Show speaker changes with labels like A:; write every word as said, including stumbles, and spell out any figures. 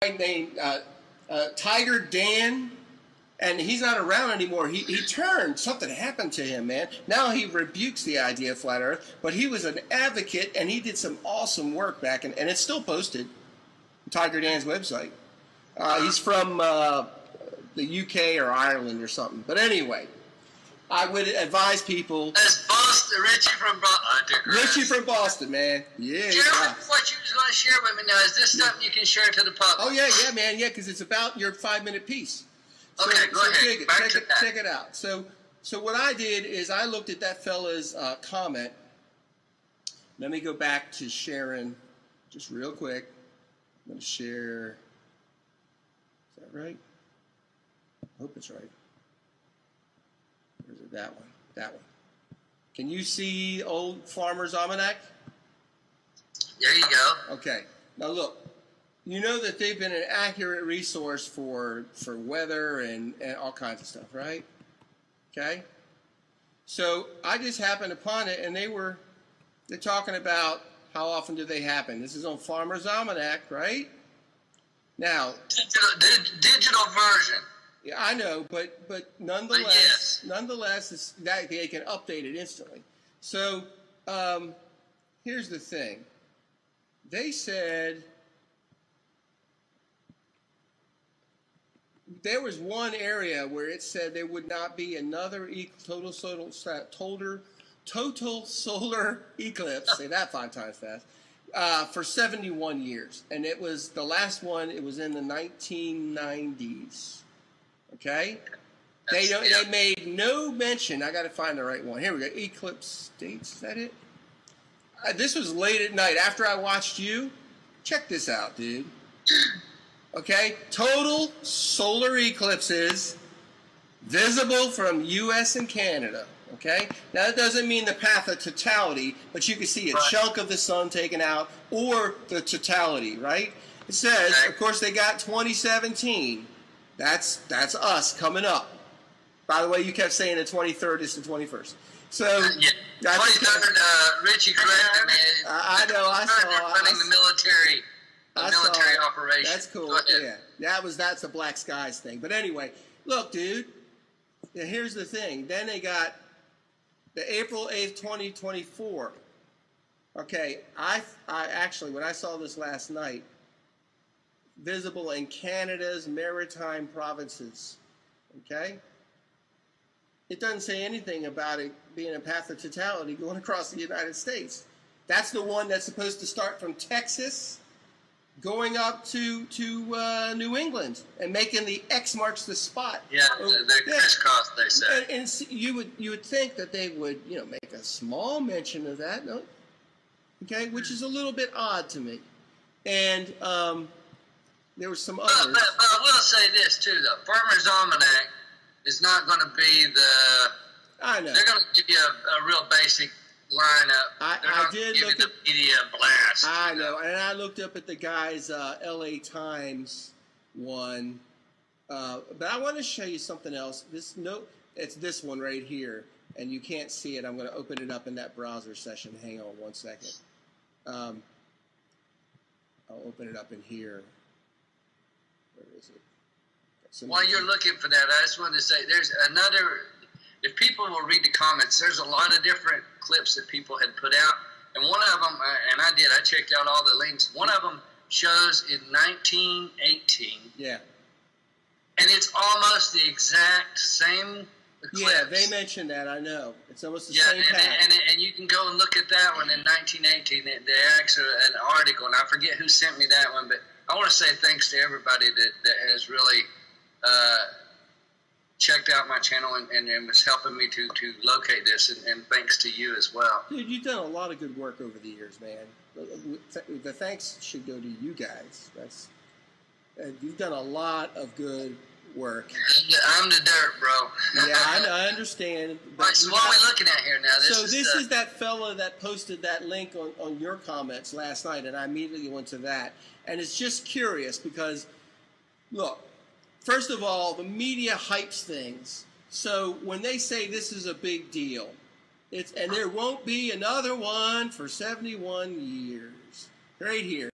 A: named uh, uh, Tiger Dan, and he's not around anymore. He, he turned. Something happened to him, man. Now he rebukes the idea of flat Earth, but he was an advocate, and he did some awesome work back, and, and it's still posted on Tiger Dan's website. Uh, he's from uh, the U K or Ireland or something. But anyway, I would advise people.
B: That's Boston, Richie from Boston.
A: Richie from Boston, man. Yeah.
B: Share
A: yeah.
B: what you was going to share with me now. Is this something you can share to the public?
A: Oh, yeah, yeah, man. Yeah, because it's about your five-minute piece. So,
B: okay, go
A: so
B: ahead.
A: Check it,
B: Back
A: check,
B: to
A: it,
B: that.
A: check it out. So, so what I did is I looked at that fella's uh, comment. Let me go back to sharing just real quick. I'm going to share. Is that right? I hope it's right. Or is it that one? That one. Can you see Old Farmer's Almanac?
B: There you go.
A: Okay. Now look, you know that they've been an accurate resource for for weather and, and all kinds of stuff, right? Okay. So I just happened upon it, and they were they're talking about how often do they happen. This is on Farmer's Almanac, right? Now,
B: digital, digital version.
A: Yeah, I know, but but nonetheless,
B: but yes.
A: nonetheless, it's that they can update it instantly. So um, here's the thing: they said there was one area where it said there would not be another e total total total total solar eclipse. Say that five times fast. Uh, for seventy-one years, and it was the last one. It was in the nineteen nineties. Okay, they don't,
B: yeah.
A: they made no mention. I got to find the right one. Here we go. Eclipse dates. Is that it? Uh, this was late at night after I watched you. Check this out, dude. Okay, total solar eclipses visible from U S and Canada. Okay, now that doesn't mean the path of totality, but you can see a
B: right.
A: chunk of the sun taken out or the totality, right? It says,
B: okay.
A: of course, they got twenty seventeen. That's that's us coming up. By the way, you kept saying the twenty-third is the twenty-first. So
B: uh, yeah. twenty-third, uh, Richie corrected me.
A: I, I know. I saw.
B: They're running
A: I,
B: the military, the
A: I
B: military
A: saw,
B: operation.
A: That's cool. Yeah, that was that's a Black Skies thing. But anyway, look, dude. Now here's the thing. Then they got the April eighth, twenty twenty-four. Okay, I I actually when I saw this last night. Visible in Canada's maritime provinces. Okay? It doesn't say anything about it being a path of totality going across the United States. That's the one that's supposed to start from Texas, going up to to uh, New England, and making the X marks the spot.
B: Yeah,
A: oh,
B: the, the
A: yeah.
B: crisscross, they say.
A: And, and you would you would think that they would you know make a small mention of that, no? Okay, which is a little bit odd to me. And um, there was some others.
B: But, but, but I will say this too, though. Farmer's Almanac is not going to be the.
A: I know.
B: They're going to give you a, a real basic lineup.
A: I,
B: They're
A: I
B: not
A: did
B: give
A: look
B: you
A: at
B: the media blast.
A: I
B: you
A: know,
B: know,
A: and I looked up at the guy's uh, L A Times one, uh, but I want to show you something else. This note, it's this one right here, and you can't see it. I'm going to open it up in that browser session. Hang on one second. Um, I'll open it up in here. Where is it? Some
B: While you're looking for that, I just wanted to say there's another. If people will read the comments, there's a lot of different clips that people had put out, and one of them, and I did, I checked out all the links. One of them shows in nineteen eighteen.
A: Yeah.
B: And it's almost the exact same eclipse.
A: Yeah, they mentioned that. I know. It's almost the
B: yeah,
A: same
B: and,
A: path.
B: and, and, and you can go and look at that one in nineteen eighteen. They, they actually an article, and I forget who sent me that one, but I want to say thanks to everybody that, that has really uh, checked out my channel and, and, and was helping me to, to locate this, and, and thanks to you as well.
A: Dude, you've done a lot of good work over the years, man. The, the thanks should go to you guys. That's uh, you've done a lot of good work.
B: I'm the dirt, bro.
A: Yeah, I, I understand.
B: Right, so what are we looking at here now? This
A: so
B: is
A: this
B: the,
A: is that fella that posted that link on, on your comments last night, and I immediately went to that. And it's just curious because, look, first of all, the media hypes things. So when they say this is a big deal, it's and there won't be another one for seventy-one years. Right here.